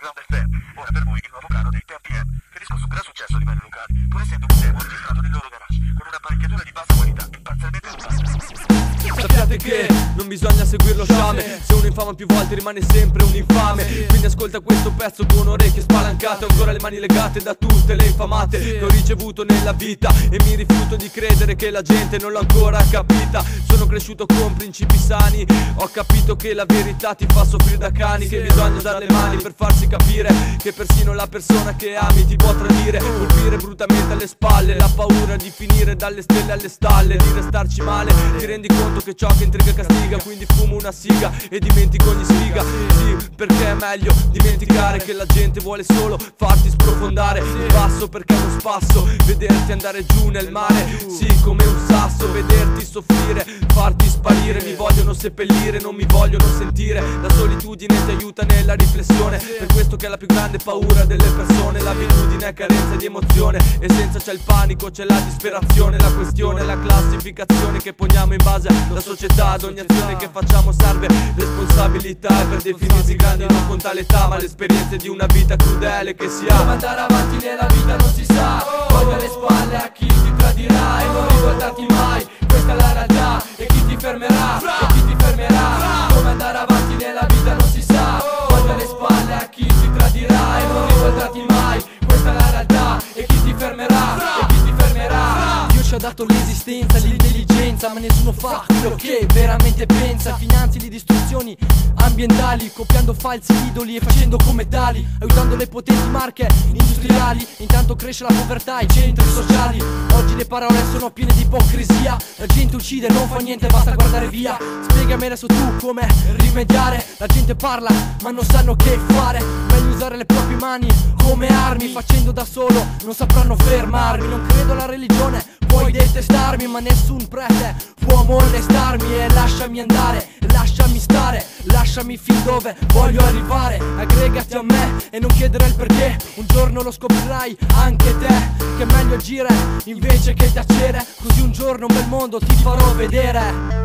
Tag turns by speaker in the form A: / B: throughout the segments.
A: Underground FM. Ora per voi il nuovo caro dei TPM, che riscosse un gran successo a livello locale, pur essendo un demo registrato nel loro garage, con un'apparecchiatura di bassa qualità e parzialmente rubata.
B: Sappiate che non bisogna seguire lo sciame, se uno infama più volte rimane sempre un infame. Quindi ascolta questo pezzo con orecchie spalancate, ho ancora le mani legate da tutte le infamate che ho ricevuto nella vita, e mi rifiuto di credere che la gente non l'ha ancora capita. Sono cresciuto con principi sani, ho capito che la verità ti fa soffrire da cani, che bisogna dare le mani per farsi capire che persino la persona che ami ti può tradire, colpire brutamente alle spalle, la paura di finire dalle stelle alle stalle, di restarci male. Ti rendi conto che ciò che intriga castiga, quindi fumo una siga e dimentico ogni sfiga. Sì, perché è meglio dimenticare che la gente vuole solo farti sprofondare. Passo perché è uno spasso vederti andare giù nel mare, sì, come un sasso, vederti soffrire, farti sparire. Mi vogliono seppellire, non mi vogliono sentire. La solitudine ti aiuta nella riflessione, per questo che è la più grande paura delle persone. L'abitudine è carenza di emozione, e senza c'è il panico, c'è la disperazione. La questione è la classificazione che poniamo in base alla società. Ad ogni azione che facciamo serve responsabilità, e per definirsi grandi non conta l'età, ma l'esperienza di una vita crudele che si ha.
C: Come andare avanti nella vita non si sa, volta le spalle a chi ti tradirà e non rivoltarti mai, questa è la realtà. E chi ti fermerà, e chi ti fermerà. Come andare avanti nella vita non si sa, volta le spalle a chi ti tradirà e non rivoltarti mai, questa è la realtà. E chi ti fermerà, e chi ti fermerà. Dio ci ha dato l'esistenza, l'intelligenza, ma nessuno fa quello che veramente pensa. Finanzi le distruzioni ambientali, copiando falsi idoli e facendo come tali, aiutando le potenti marche industriali. Intanto cresce la povertà e i centri sociali. Oggi le parole sono piene di ipocrisia, la gente uccide, non fa niente, basta guardare via. Spiegami adesso tu come rimediare. La gente parla ma non sanno che fare, meglio usare le proprie mani come armi. Facendo da solo non sapranno fermarmi. Non credo alla religione, puoi detestarmi, ma nessun prete può molestarmi. E lasciami andare, lasciami stare, lasciami fin dove voglio arrivare. Aggregati a me e non chiedere il perché, un giorno lo scoprirai anche te, che è meglio agire invece che tacere, così un giorno un bel mondo ti farò vedere.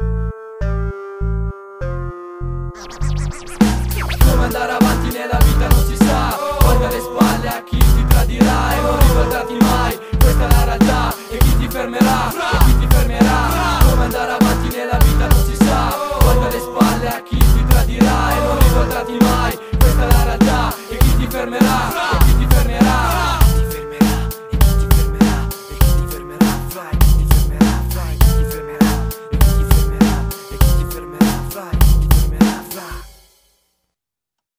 C: Come andare avanti nella vita non